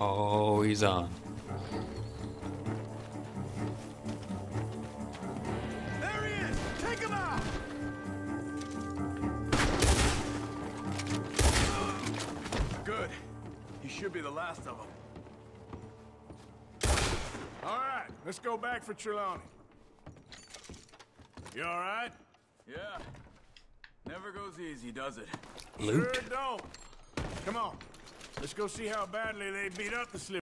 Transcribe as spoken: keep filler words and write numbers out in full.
Oh, he's on. There he is! Take him out! Good. He should be the last of them. All right, let's go back for Trelawney. You all right? Yeah. Never goes easy, does it? Loot. Sure don't. Come on. Let's go see how badly they beat up the slip.